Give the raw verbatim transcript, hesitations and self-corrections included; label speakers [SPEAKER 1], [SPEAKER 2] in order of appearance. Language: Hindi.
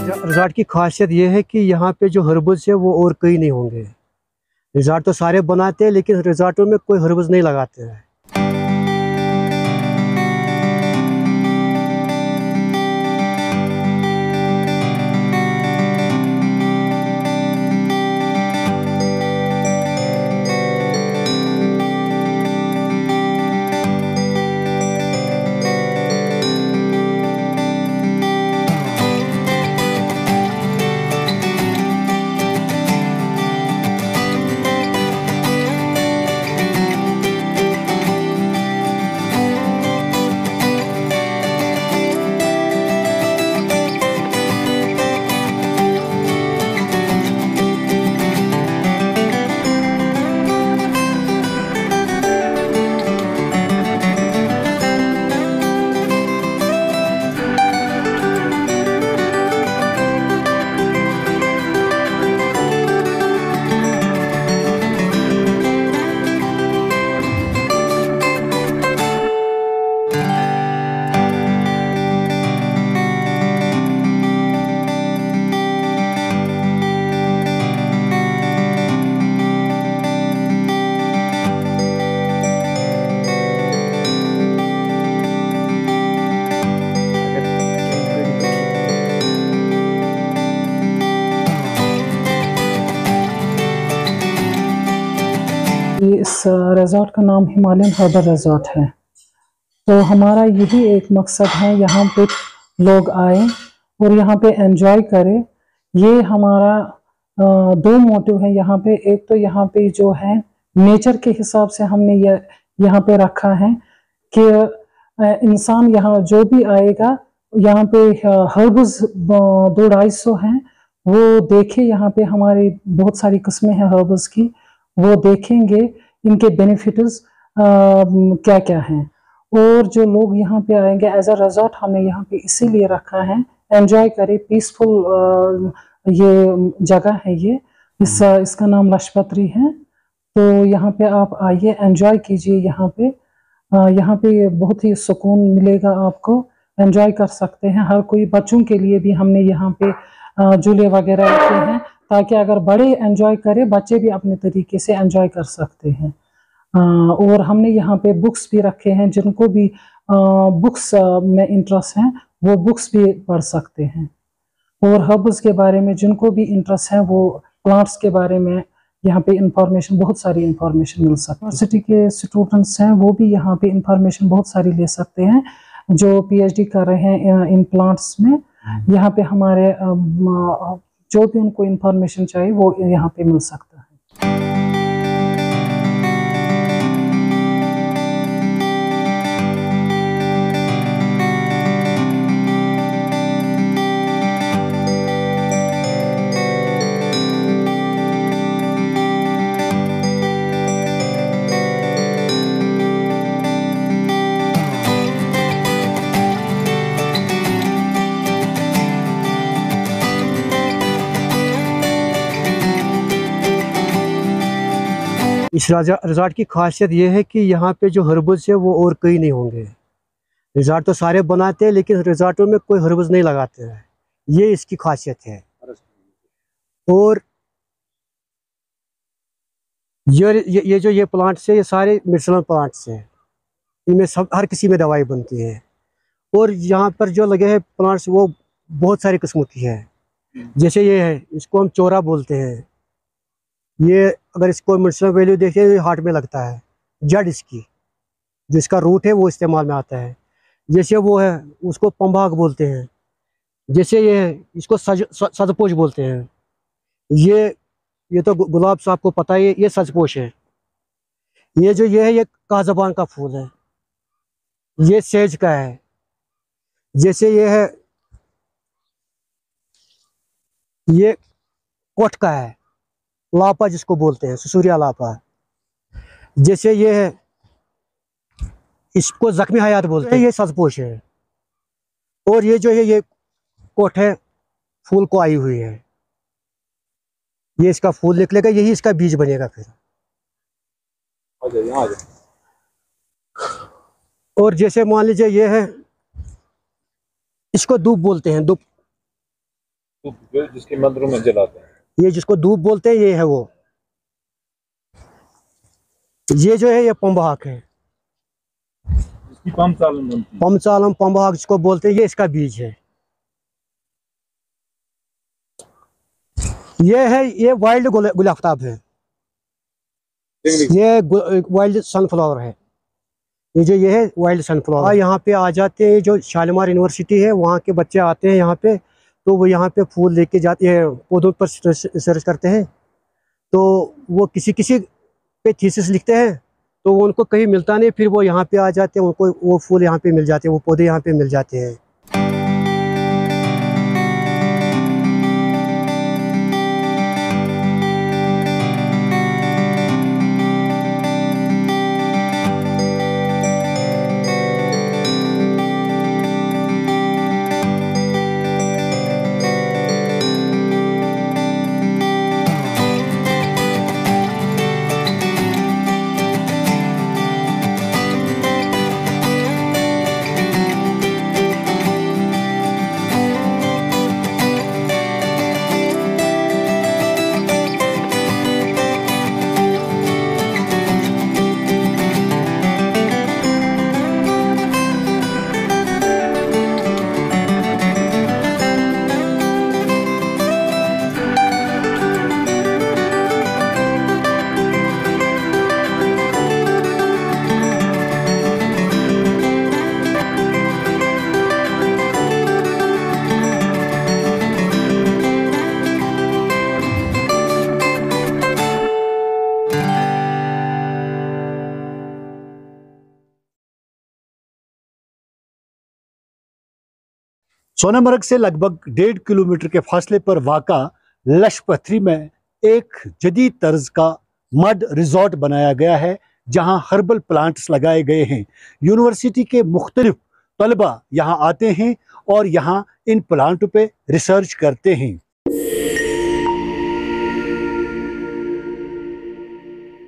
[SPEAKER 1] रिजॉर्ट की खासियत ये है कि यहाँ पे जो हर्बस है वो और कहीं नहीं होंगे। रिजॉर्ट तो सारे बनाते हैं लेकिन रिजॉर्टों में कोई हर्बस नहीं लगाते हैं।
[SPEAKER 2] इस रिज़ॉर्ट का नाम हिमालयन हर्बल रिज़ॉर्ट है। तो हमारा यही एक मकसद है, यहाँ पे लोग आए और यहाँ पे एंजॉय करें। ये हमारा दो मोटिव है यहाँ पे। एक तो यहाँ पे जो है नेचर के हिसाब से हमने ये यहाँ पे रखा है कि इंसान यहाँ जो भी आएगा यहाँ पे हर्बस दो ढाई सौ हैं वो देखे। यहाँ पे हमारी बहुत सारी किस्में हैं हर्बस की, वो देखेंगे इनके बेनिफिट्स क्या क्या हैं। और जो लोग यहाँ पे आएंगे एज अ रिजॉर्ट हमने यहाँ पे इसीलिए रखा है, एंजॉय करें, पीसफुल ये जगह है। ये इस इसका नाम लशपत्री है। तो यहाँ पे आप आइए, एंजॉय कीजिए। यहाँ पे यहाँ पे बहुत ही सुकून मिलेगा आपको, एंजॉय कर सकते हैं हर कोई। बच्चों के लिए भी हमने यहाँ पे झूले वगैरह रखे हैं ताकि अगर बड़े एंजॉय करें, बच्चे भी अपने तरीके से एंजॉय कर सकते हैं। और हमने यहाँ पे बुक्स भी रखे हैं, जिनको भी बुक्स में इंटरेस्ट है वो बुक्स भी पढ़ सकते हैं। और हर्ब्स के बारे में जिनको भी इंटरेस्ट है वो प्लांट्स के बारे में यहाँ पे इंफॉर्मेशन, बहुत सारी इंफॉर्मेशन मिल सकती है। यूनिवर्सिटी के स्टूडेंट्स हैं वो भी यहाँ पे इंफॉर्मेशन बहुत सारी ले सकते हैं, जो पीएचडी कर रहे हैं इन प्लांट्स में। यहाँ पे हमारे जो भी उनको इंफॉर्मेशन चाहिए वो यहाँ पे मिल सकता है।
[SPEAKER 1] इस रिजॉर्ट की खासियत यह है कि यहाँ पे जो हर्बस है वो और कहीं नहीं होंगे। रिजॉर्ट तो सारे बनाते हैं लेकिन रिजॉर्टों में कोई हर्बस नहीं लगाते हैं। ये इसकी खासियत है। और ये ये, ये जो ये प्लांट्स है ये सारे मेडिसिनल प्लांट्स हैं। इनमें सब हर किसी में दवाई बनती है। और यहाँ पर जो लगे हैं प्लांट्स वो बहुत सारी किस्मों की है। जैसे ये है, इसको हम चोरा बोलते हैं। ये अगर इसको मेडिसिनल वैल्यू देखें तो हार्ट में लगता है। जड़ इसकी जो इसका रूट है वो इस्तेमाल में आता है। जैसे वो है उसको पंभाग बोलते हैं। जैसे ये है इसको सज सजपोश बोलते हैं। ये ये तो गुलाब साहब को पता है, ये सजपोश है। ये जो ये है ये काजबान का फूल है। ये सेज का है। जैसे ये है ये कोट का है, लापा जिसको बोलते हैं, सुसूरिया लापा। जैसे ये है इसको जख्मी हयात बोलते हैं, ये सजपोश है। और ये जो है ये कोट है, फूल को आई हुई है। ये इसका फूल निकलेगा, यही इसका बीज बनेगा फिर। आ जाए। और जैसे मान लीजिए ये है, इसको दूब बोलते हैं। दूब
[SPEAKER 3] जिसके मंदिरों में जलाते हैं।
[SPEAKER 1] ये जिसको धूप बोलते हैं ये है वो। ये जो है ये पंबाक है,
[SPEAKER 3] इसकी पमसालम बनती है।
[SPEAKER 1] पमसालम पंबाक जिसको बोलते हैं, ये इसका बीज है। ये है ये वाइल्ड गुलाफ्ताब है, ये वाइल्ड सनफ्लावर है। ये जो ये है वाइल्ड सनफ्लावर। यहाँ पे आ जाते हैं, जो शालीमार यूनिवर्सिटी है वहाँ के बच्चे आते हैं यहाँ पे, तो वो यहाँ पे फूल लेके जाते हैं, पौधों पर रिसर्च करते हैं। तो वो किसी किसी पे थीसिस लिखते हैं, तो वो उनको कहीं मिलता नहीं, फिर वो यहाँ पे आ जाते हैं, उनको वो फूल यहाँ पे मिल जाते हैं, वो पौधे यहाँ पे मिल जाते हैं।
[SPEAKER 4] सोनामर्ग से लगभग डेढ़ किलोमीटर के फासले पर वाक़ा लश पथरी में एक जदीद तर्ज का मड रिजॉर्ट बनाया गया है, जहां हर्बल प्लांट्स लगाए गए हैं। यूनिवर्सिटी के मुख्तलिफ तलबा यहाँ आते हैं और यहाँ इन प्लांटों पे रिसर्च करते हैं।